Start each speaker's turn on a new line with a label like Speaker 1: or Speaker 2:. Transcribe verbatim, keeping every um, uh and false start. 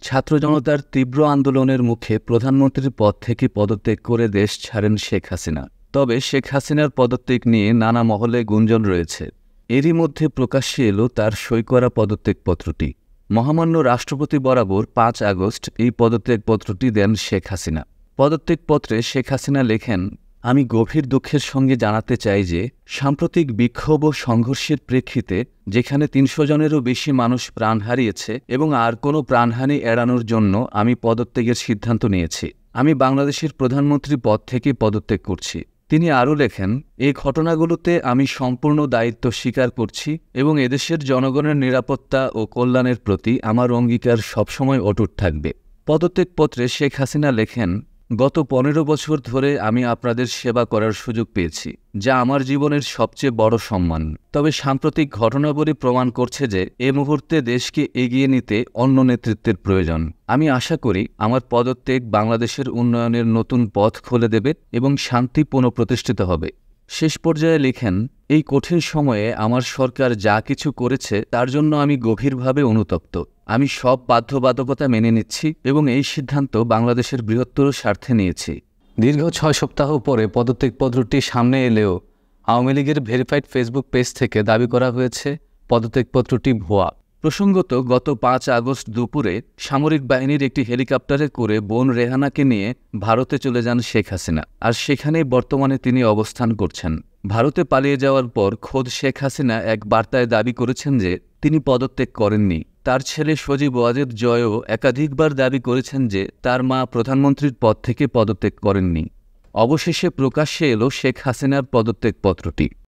Speaker 1: ছাত্র জনতার তীব্র আন্দোলনের মুখে প্রধানমন্ত্রীর পদ থেকে পদত্যাগ করে দেশ ছাড়েন শেখ হাসিনা। তবে শেখ হাসিনার পদত্যাগ নিয়ে নানা মহলে গুঞ্জন রয়েছে। এরই মধ্যে প্রকাশ্যে এলো তার সই করা পদত্যাগপত্রটি। মহামান্য রাষ্ট্রপতি বরাবর পাঁচ আগস্ট এই পদত্যাগপত্রটি দেন শেখ হাসিনা। পদত্যাগপত্রে শেখ হাসিনা লেখেন, আমি গভীর দুঃখের সঙ্গে জানাতে চাই যে সাম্প্রতিক বিক্ষোভ ও সংঘর্ষের প্রেক্ষিতে যেখানে তিনশো জনেরও বেশি মানুষ প্রাণ হারিয়েছে এবং আর কোনো প্রাণহানি এড়ানোর জন্য আমি পদত্যাগের সিদ্ধান্ত নিয়েছি। আমি বাংলাদেশের প্রধানমন্ত্রী পদ থেকে পদত্যাগ করছি। তিনি আরও লেখেন, এই ঘটনাগুলোতে আমি সম্পূর্ণ দায়িত্ব স্বীকার করছি এবং এদেশের জনগণের নিরাপত্তা ও কল্যাণের প্রতি আমার অঙ্গীকার সবসময় অটুট থাকবে। পদত্যাগপত্রে শেখ হাসিনা লেখেন, গত পনেরো বছর ধরে আমি আপনাদের সেবা করার সুযোগ পেয়েছি, যা আমার জীবনের সবচেয়ে বড় সম্মান। তবে সাম্প্রতিক ঘটনাবলী প্রমাণ করছে যে এ মুহূর্তে দেশকে এগিয়ে নিতে অন্য নেতৃত্বের প্রয়োজন। আমি আশা করি আমার পদত্যাগ বাংলাদেশের উন্নয়নের নতুন পথ খুলে দেবে এবং শান্তি পুনঃপ্রতিষ্ঠিত হবে। শেষ পর্যায়ে লিখেন, এই কঠিন সময়ে আমার সরকার যা কিছু করেছে তার জন্য আমি গভীরভাবে অনুতপ্ত। আমি সব বাধ্যবাধকতা মেনে নিচ্ছি এবং এই সিদ্ধান্ত বাংলাদেশের বৃহত্তর স্বার্থে নিয়েছি। দীর্ঘ ছয় সপ্তাহ পরে পদত্যাগপত্রটি সামনে এলেও আওয়ামী লীগের ভেরিফাইড ফেসবুক পেজ থেকে দাবি করা হয়েছে পদত্যাগপত্রটি ভুয়া। প্রসঙ্গত, গত পাঁচ আগস্ট দুপুরে সামরিক বাহিনীর একটি হেলিকপ্টারে করে বোন রেহানাকে নিয়ে ভারতে চলে যান শেখ হাসিনা, আর সেখানেই বর্তমানে তিনি অবস্থান করছেন। ভারতে পালিয়ে যাওয়ার পর খোদ শেখ হাসিনা এক বার্তায় দাবি করেছেন যে তিনি পদত্যাগ করেননি। তার ছেলে সজীব ওয়াজেদ জয়ও একাধিকবার দাবি করেছেন যে তার মা প্রধানমন্ত্রীর পদ থেকে পদত্যাগ করেননি। অবশেষে প্রকাশ্যে এলো শেখ হাসিনার পদত্যাগপত্রটি।